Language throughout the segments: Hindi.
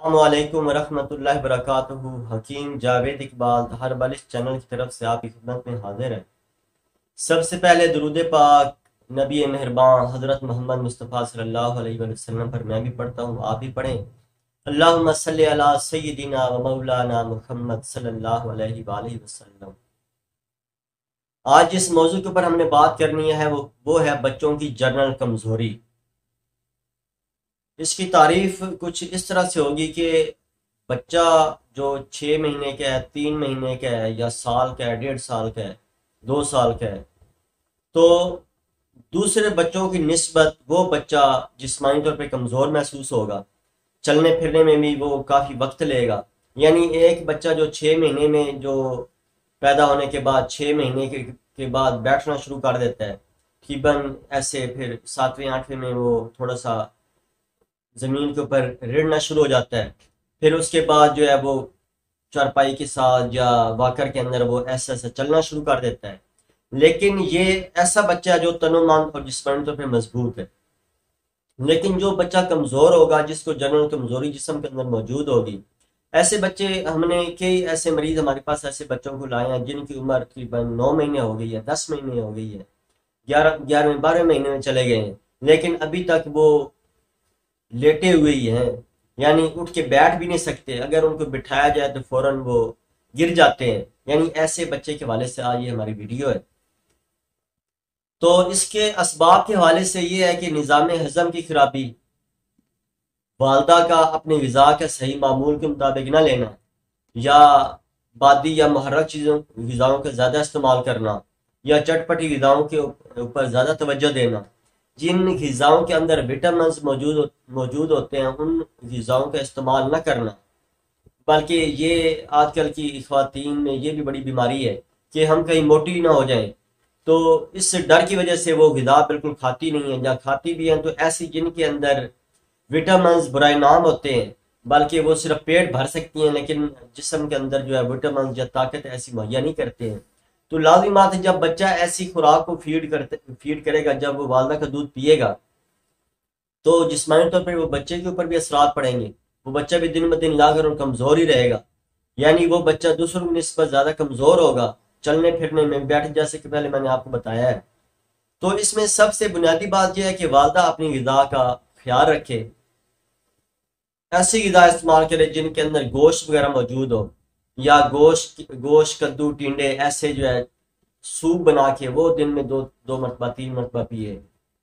अस्सलामुअलैकुम वरहमतुल्लाहि वबरकातुहू। हकीम जावेद इकबाल हर बाल इस चैनल की तरफ से आपकी खिदमत में हाजिर है। सबसे पहले दुरूद पाक नबी मेहरबान हज़रत मोहम्मद मुस्तफ़ा सल्लल्लाहु अलैहि वसल्लम पर मैं भी पढ़ता हूँ, आप भी पढ़ें। अल्लाहुम्मा सल्लि अला सय्यिदिना व मौलाना मुहम्मद सल्लल्लाहु अलैहि वसल्लम। आज जिस मौजू के ऊपर हमने बात करनी है वो है बच्चों की जनरल कमज़ोरी। इसकी तारीफ कुछ इस तरह से होगी कि बच्चा जो 6 महीने का है, 3 महीने का है, या साल का है, 1.5 साल का है, 2 साल का है, तो दूसरे बच्चों की निस्बत वो बच्चा जिस्मानी तौर पे कमज़ोर महसूस होगा। चलने फिरने में भी वो काफ़ी वक्त लेगा। यानी एक बच्चा जो 6 महीने में जो पैदा होने के बाद 6 महीने के बाद बैठना शुरू कर देता है तकरीबन, ऐसे फिर 7वें 8वें में वो थोड़ा सा ज़मीन के ऊपर रेड़ना शुरू हो जाता है। फिर उसके बाद जो है वो चारपाई के साथ या वाकर के अंदर वो ऐसा ऐसा चलना शुरू कर देता है। लेकिन ये ऐसा बच्चा है जो तनोमन और जिस्मानी तौर पे मजबूत है। लेकिन जो बच्चा कमज़ोर होगा, जिसको जनरल कमज़ोरी जिस्म के अंदर मौजूद होगी, ऐसे बच्चे, हमने कई ऐसे मरीज हमारे पास ऐसे बच्चों को लाए हैं जिनकी उम्र तकरीबन 9 महीने हो गई है, 10 महीने हो गई है, 11वें 12वें महीने में चले गए हैं, लेकिन अभी तक वो लेटे हुए ही हैं। यानी उठ के बैठ भी नहीं सकते, अगर उनको बिठाया जाए तो फौरन वो गिर जाते हैं। यानी ऐसे बच्चे के हवाले से आज ये हमारी वीडियो है। तो इसके असबाब के हवाले से ये है कि निज़ाम हज़म की खराबी, वालदा का अपनी ग़िज़ा का सही मामूल के मुताबिक न लेना, या बादी या मुहर्रक चीज़ों ग़िज़ाओं का ज़्यादा इस्तेमाल करना, या चटपटी ग़िज़ाओं के ऊपर ज़्यादा तवज्जो देना। जिन ग़िज़ाओं के अंदर विटामिन मौजूद होते हैं उन ग़िज़ाओं का इस्तेमाल न करना। बल्कि ये आजकल की ख़वातीन में ये भी बड़ी बीमारी है कि हम कहीं मोटी ना हो जाएं, तो इस डर की वजह से वो ग़िज़ा बिल्कुल खाती नहीं है, या खाती भी हैं तो ऐसी जिनके अंदर विटामिन बुराए नाम होते हैं, बल्कि वो सिर्फ पेट भर सकती हैं लेकिन जिस्म के अंदर जो है विटामिन या ताकत ऐसी मुहैया नहीं करते हैं। तो लाजिम बात है, जब बच्चा ऐसी खुराक को फीड करेगा, जब वो वालदा का दूध पिएगा, तो जिस्मानी तौर पर वो बच्चे के ऊपर भी असरात पड़ेंगे। वो बच्चा भी दिन ब दिन लागर और कमज़ोर ही रहेगा। यानी वो बच्चा दूसरों की निस्बत ज़्यादा कमज़ोर होगा चलने फिरने में, बैठ, जैसे कि पहले मैंने आपको बताया है। तो इसमें सबसे बुनियादी बात यह है कि वालदा अपनी ग़िज़ा का ख्याल रखे, ऐसी ग़िज़ा इस्तेमाल करे जिनके अंदर गोश्त वगैरह मौजूद हो, या गोश्त कद्दू टिंडे ऐसे जो है सूप बना के वो दिन में दो मरतबा 3 मरतबा पिए।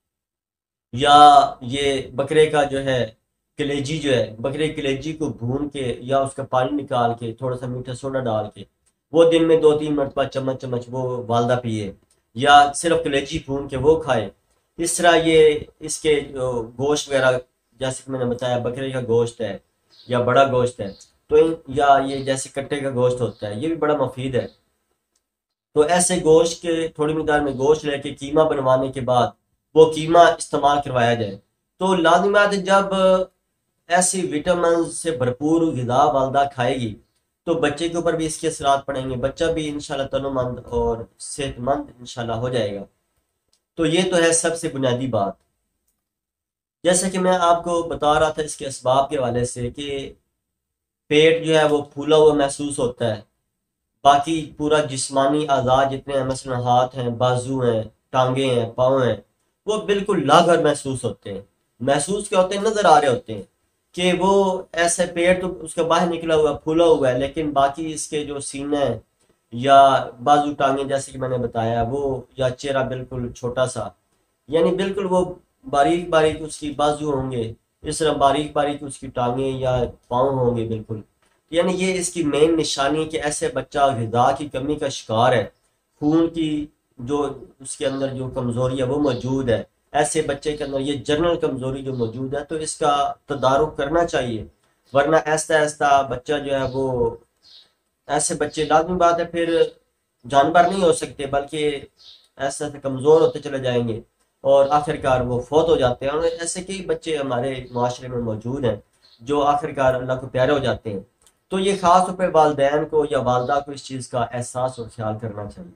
या ये बकरे का जो है कलेजी, जो है बकरे की कलेजी को भून के या उसका पानी निकाल के थोड़ा सा मीठा सोडा डाल के वो दिन में 2-3 मरतबा चम्मच चम्मच वो वालदा पिए, या सिर्फ कलेजी भून के वो खाए। इस तरह ये इसके जो गोश्त वगैरह, जैसे कि मैंने बताया बकरे का गोश्त है या बड़ा गोश्त है, तो या ये जैसे कट्टे का गोश्त होता है, ये भी बड़ा मुफीद है। तो ऐसे गोश्त के थोड़ी मिकदार में गोश्त लेके कीमा बनवाने के बाद वो कीमा इस्तेमाल करवाया जाए। तो लाजिमात, जब ऐसी विटामिन से भरपूर ग़िज़ा वालदा खाएगी तो बच्चे के ऊपर भी इसके असरात पड़ेंगे, बच्चा भी इंशाल्लाह तनोमंद और सेहतमंद इंशाल्लाह हो जाएगा। तो ये तो है सबसे बुनियादी बात। जैसे कि मैं आपको बता रहा था इसके असबाब के हवाले से कि पेट जो है वो फूला हुआ महसूस होता है। बाकी पूरा जिस्मानी आज़ा जितने हैं, मसलन हाथ हैं, बाजू हैं, टांगे हैं, पाँव हैं, वो बिल्कुल लागर महसूस होते हैं। महसूस क्या होते हैं, नजर आ रहे होते हैं कि वो ऐसे पेट तो उसका बाहर निकला हुआ फूला हुआ है, लेकिन बाकी इसके जो सीना है या बाजू टांगे, जैसे कि मैंने बताया वो, या चेहरा बिल्कुल छोटा सा, यानी बिल्कुल वो बारीक बारीक उसकी बाजू होंगे, इस तरह बारीक बारीक उसकी टांगे या पाँव होंगे बिल्कुल। यानी ये इसकी मेन निशानी है कि ऐसे बच्चा ग़िज़ा की कमी का शिकार है, खून की जो उसके अंदर जो कमज़ोरी है वो मौजूद है। ऐसे बच्चे के अंदर ये जनरल कमज़ोरी जो मौजूद है, तो इसका तदारुक करना चाहिए, वरना ऐसा ऐसा बच्चा जो है वो, ऐसे बच्चे लाजमी बात है फिर जानवर नहीं हो सकते, बल्कि ऐसे ऐसे कमज़ोर होते चले जाएंगे और आखिरकार वो फौत हो जाते हैं। और ऐसे कई बच्चे हमारे माशरे में मौजूद हैं जो आखिरकार अल्लाह को प्यारे हो जाते हैं। तो ये ख़ास तौर पर वालदैन को या वालदा को इस चीज़ का एहसास और ख्याल करना चाहिए।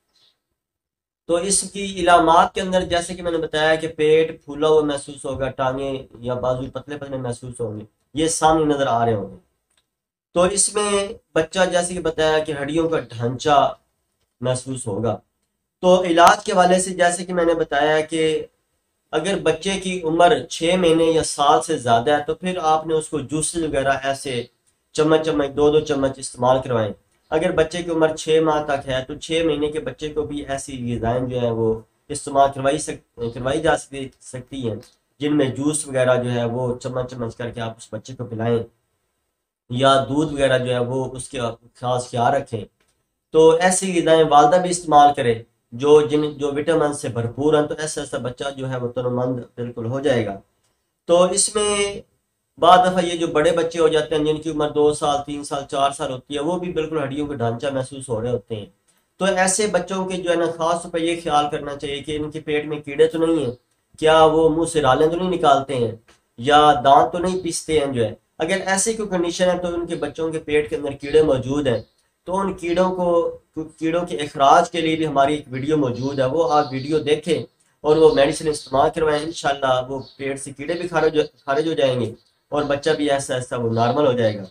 तो इसकी इलामात के अंदर, जैसे कि मैंने बताया कि पेट फूला हुआ महसूस होगा, टांगे या बाजू पतले पतले महसूस होंगे, ये सामने नज़र आ रहे होंगे। तो इसमें बच्चा जैसे कि बताया कि हड्डियों का ढांचा महसूस होगा। तो इलाज के हवाले से जैसे कि मैंने बताया कि अगर बच्चे की उम्र 6 महीने या साल से ज़्यादा है तो फिर आपने उसको जूसेस वगैरह ऐसे चम्मच चम्मच 2-2 चम्मच इस्तेमाल करवाएं। अगर बच्चे की उम्र 6 माह तक है तो 6 महीने के बच्चे को भी ऐसी ग़िज़ाएं जो है वो इस्तेमाल करवाई जा सकती हैं, जिनमें जूस वगैरह जो है वो चम्मच चम्मच करके आप उस बच्चे को पिलाएं, या दूध वगैरह जो है वो उसके खास ख्याल रखें। तो ऐसी ग़िज़ाएं वालदा भी इस्तेमाल करे जो विटामिन से भरपूर हैं, तो ऐसा ऐसा बच्चा जो है वो तनमंद बिल्कुल हो जाएगा। तो इसमें बाद दफ़ा ये जो बड़े बच्चे हो जाते हैं जिनकी उम्र 2 साल 3 साल 4 साल होती है, वो भी बिल्कुल हड्डियों का ढांचा महसूस हो रहे होते हैं। तो ऐसे बच्चों के जो है ना खास तौर पर ये ख्याल करना चाहिए कि इनके पेट में कीड़े तो नहीं है, क्या वो मुंह से रालें तो नहीं निकालते हैं, या दांत तो नहीं पीसते हैं जो है। अगर ऐसी कोई कंडीशन है तो उनके बच्चों के पेट के अंदर कीड़े मौजूद हैं, तो उन कीड़ों के इखराज के लिए भी हमारी एक वीडियो मौजूद है, वो आप वीडियो देखें और वो मेडिसिन इस्तेमाल करवाएं। इंशाल्लाह वो पेट से कीड़े भी खारिज हो जाएंगे और बच्चा भी ऐसा ऐसा वो नॉर्मल हो जाएगा।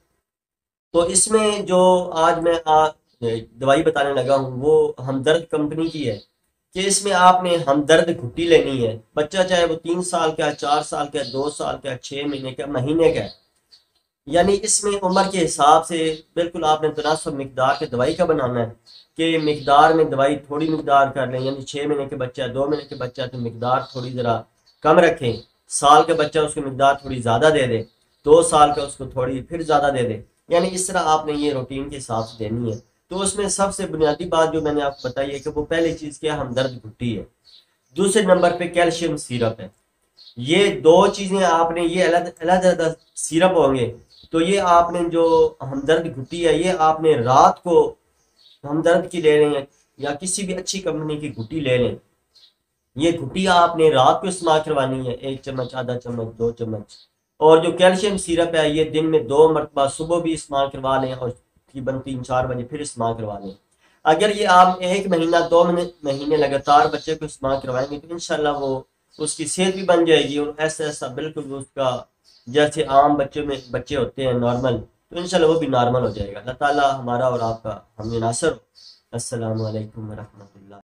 तो इसमें जो आज मैं दवाई बताने लगा हूँ वो हमदर्द कंपनी की है, कि इसमें आपने हमदर्द घुट्टी लेनी है। बच्चा चाहे वो 3 साल का, 4 साल का, 2 साल का, 6 महीने का, महीने का है, यानी इसमें उम्र के हिसाब से बिल्कुल आपने तनासब मिकदार के दवाई का बनाना है, कि मिकदार में दवाई थोड़ी मिकदार कर लें, यानी 6 महीने के बच्चा 2 महीने के बच्चा तो मिकदार थोड़ी ज़रा कम रखें, साल के बच्चा उसको मिकदार थोड़ी ज़्यादा दे दे, 2 साल का उसको थोड़ी फिर ज़्यादा दे दे, यानी इस तरह आपने ये रूटीन के हिसाब से देनी है। तो उसमें सबसे बुनियादी बात जो मैंने आपको बताई है कि वो पहली चीज़ क्या हमदर्द घुट्टी है, दूसरे नंबर पे कैल्शियम सिरप है। ये दो चीजें आपने, ये अलग अलग सिरप होंगे, तो ये आपने जो हमदर्द घुट्टी है ये आपने रात को हमदर्द की ले लें या किसी भी अच्छी कंपनी की घुट्टी ले लें। ये घुट्टी आपने रात को इस्तेमाल करवानी है, 1 चम्मच, आधा चम्मच, 2 चम्मच। और जो कैल्शियम सिरप है ये दिन में 2 मरतबा सुबह भी इस्तेमाल करवा लें और तकरीबन 3-4 बजे फिर इस्तेमाल करवा लें। अगर ये आप 1 महीना 2 महीने लगातार बच्चे को इस्तेमाल करवाएंगे तो इंशाल्लाह वो उसकी सेहत भी बन जाएगी और ऐसा ऐसा बिल्कुल उसका जैसे आम बच्चों में बच्चे होते हैं नॉर्मल, तो इंशाल्लाह वो भी नॉर्मल हो जाएगा। अल्लाह ताला हमारा और आपका हमें नासर हो। अस्सलामु अलैकुम वरहमतुल्लाह।